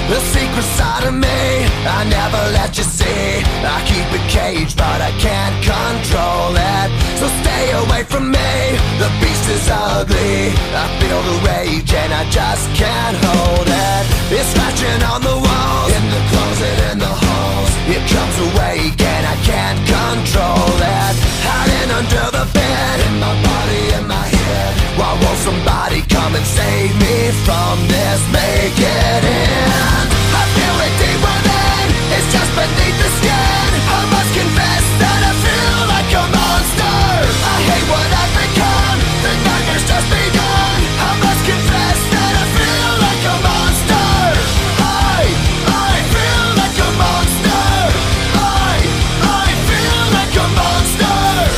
The secret side of me I never let you see. I keep it caged but I can't control it. So stay away from me, the beast is ugly. I feel the rage and I just can't hold it. It's scratching on the walls, in the closet, in the halls. It comes awake and I can't control it. Hiding under the bed, in my body, in my head. Why won't somebody come and save me from this? Make it end. I feel it deep within, it's just beneath the skin. I must confess that I feel like a monster. I hate what I've become, the nightmare's just begun. I must confess that I feel like a monster. I feel like a monster. I feel like a monster.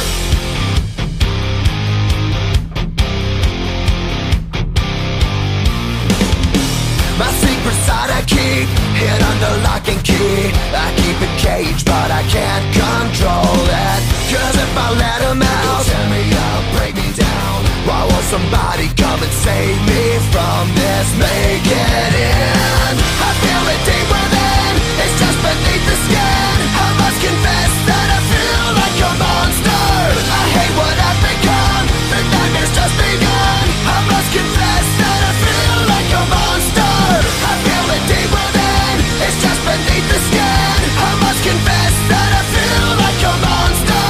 My secret side I keep hid under lock and key. I keep it caged but I can't control it. Cause if I let him out, he'll tear me up, break me down. Why won't somebody come and save me from this? Make it end. I feel it deep within, it's just beneath the skin. I must confess that I feel like a monster. I hate what I've become, the nightmare's just begun. I must confess that I feel like a monster. I feel it deep within, it's just beneath the skin. I must confess that I feel like a monster.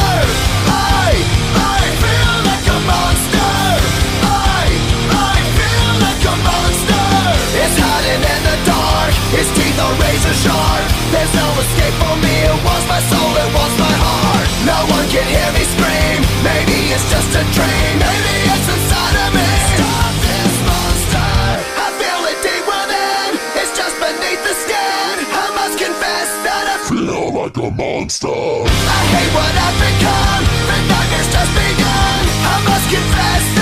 I feel like a monster. I feel like a monster. It's hiding in the dark, its teeth are razor sharp. There's no escape for me, it wants my soul, it wants my heart. No one can hear me scream, maybe it's just a dream. Maybe it's inside of me. Stop this monster. I feel it deep within, it's just beneath the skin. I must confess that I feel like a monster. I hate what I've become, the nightmare's just begun. I must confess that